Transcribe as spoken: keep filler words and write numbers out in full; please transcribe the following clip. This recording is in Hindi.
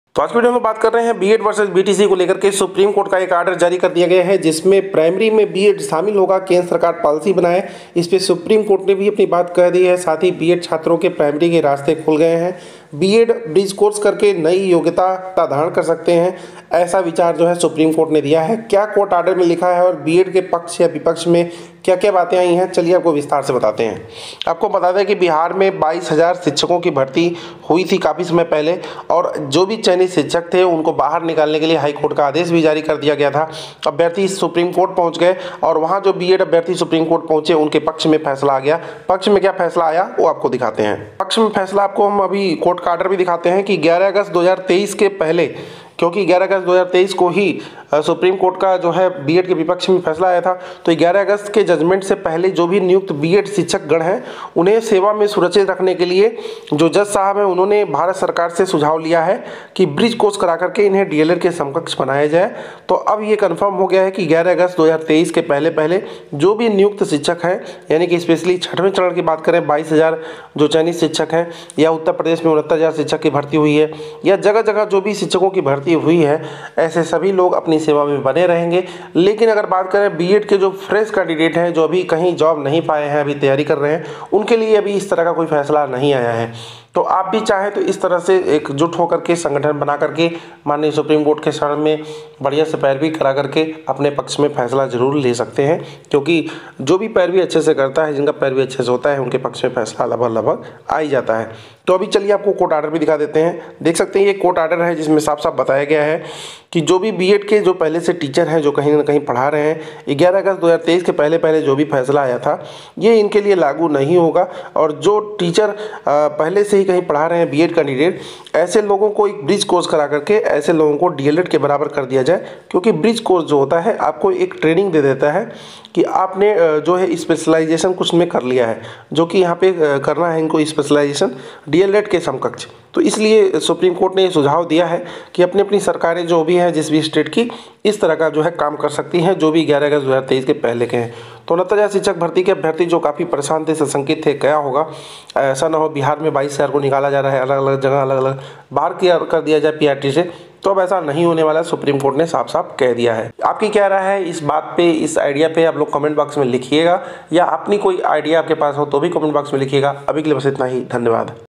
तो आज वीडियो में बात कर रहे हैं बीएड वर्सेस बीटीसी को लेकर के। सुप्रीम कोर्ट का एक आर्डर जारी कर दिया गया है जिसमें प्राइमरी में बीएड शामिल होगा, केंद्र सरकार पॉलिसी बनाए। इस पे सुप्रीम कोर्ट ने भी अपनी बात कह दी है। साथ ही बीएड छात्रों के प्राइमरी के रास्ते खुल गए हैं। बीएड ब्रिज कोर्स करके नई योग्यता धारण कर सकते हैं, ऐसा विचार जो है सुप्रीम कोर्ट ने दिया है। क्या कोर्ट आर्डर में लिखा है और बीएड के पक्ष या विपक्ष में क्या क्या बातें आई हैं, चलिए आपको विस्तार से बताते हैं। आपको बता दें कि बिहार में बाईस हज़ार शिक्षकों की भर्ती हुई थी काफ़ी समय पहले, और जो भी चयनित शिक्षक थे उनको बाहर निकालने के लिए हाई कोर्ट का आदेश भी जारी कर दिया गया था। अभ्यर्थी सुप्रीम कोर्ट पहुंच गए और वहां जो बीएड अभ्यर्थी सुप्रीम कोर्ट पहुंचे उनके पक्ष में फैसला आ गया। पक्ष में क्या फैसला आया वो आपको दिखाते हैं। पक्ष में फैसला आपको हम अभी कोर्ट का आर्डर भी दिखाते हैं कि ग्यारह अगस्त दो हज़ार तेईस के पहले, क्योंकि ग्यारह अगस्त दो हज़ार तेईस को ही सुप्रीम कोर्ट का जो है बीएड के विपक्ष में फैसला आया था। तो ग्यारह अगस्त के जजमेंट से पहले जो भी नियुक्त बीएड शिक्षक गण हैं उन्हें सेवा में सुरक्षित रखने के लिए जो जज साहब हैं उन्होंने भारत सरकार से सुझाव लिया है कि ब्रिज कोर्स करा करके इन्हें डीएलएड के समकक्ष बनाया जाए। तो अब ये कन्फर्म हो गया है कि ग्यारह अगस्त दो हज़ार तेईस के पहले पहले जो भी नियुक्त शिक्षक हैं, यानी कि स्पेशली छठवें चरण की बात करें, बाईस हज़ार जो चयनित शिक्षक हैं, या उत्तर प्रदेश में उनहत्तर हज़ार शिक्षक की भर्ती हुई है, या जगह जगह जो भी शिक्षकों की भर्ती हुई है, ऐसे सभी लोग अपनी सेवा में बने रहेंगे। लेकिन अगर बात करें बीएड के जो फ्रेश कैंडिडेट हैं, जो अभी कहीं जॉब नहीं पाए हैं, अभी तैयारी कर रहे हैं, उनके लिए अभी इस तरह का कोई फैसला नहीं आया है। तो आप भी चाहें तो इस तरह से एकजुट होकर के संगठन बना करके माननीय सुप्रीम कोर्ट के शरण में बढ़िया से पैरवी करा करके अपने पक्ष में फैसला जरूर ले सकते हैं, क्योंकि जो भी पैरवी अच्छे से करता है, जिनका पैरवी अच्छे से होता है, उनके पक्ष में फैसला लगभग लगभग आ ही जाता है। तो अभी चलिए आपको कोर्ट आर्डर भी दिखा देते हैं। देख सकते हैं ये कोर्ट आर्डर है जिसमें साफ साफ बताया गया है कि जो भी बीएड के जो पहले से टीचर हैं, जो कहीं ना कहीं पढ़ा रहे हैं, ग्यारह अगस्त दो हज़ार तेईस के पहले पहले जो भी फैसला आया था ये इनके लिए लागू नहीं होगा। और जो टीचर पहले से ही कहीं पढ़ा रहे हैं बीएड कैंडिडेट, ऐसे लोगों को एक ब्रिज कोर्स करा करके ऐसे लोगों को डीएलएड के बराबर कर दिया जाए। क्योंकि ब्रिज कोर्स जो होता है आपको एक ट्रेनिंग दे देता है कि आपने जो है स्पेशलाइजेशन कुछ में कर लिया है, जो कि यहाँ पे करना है इनको स्पेशलाइजेशन डीएलएड के समकक्ष। तो इसलिए सुप्रीम कोर्ट ने सुझाव दिया है कि अपनी अपनी सरकारें जो भी हैं जिस भी स्टेट की, इस तरह का जो है काम कर सकती हैं, जो भी ग्यारह अगस्त दो हज़ार तेईस के पहले के हैं। तो उनहत्तर हज़ार शिक्षक भर्ती के अभ्यर्थी जो काफ़ी परेशान थे, सशंकित थे, क्या होगा, ऐसा ना हो बिहार में बाईस हज़ार को निकाला जा रहा है, अलग अलग जगह अलग अलग बाहर किया कर दिया जाए पीआरटी से। तो अब ऐसा नहीं होने वाला, सुप्रीम कोर्ट ने साफ साफ कह दिया है। आपकी क्या राय है इस बात पे, इस आइडिया पे, आप लोग कमेंट बॉक्स में लिखिएगा, या अपनी कोई आइडिया आपके पास हो तो भी कमेंट बॉक्स में लिखिएगा। अभी के लिए बस इतना ही, धन्यवाद।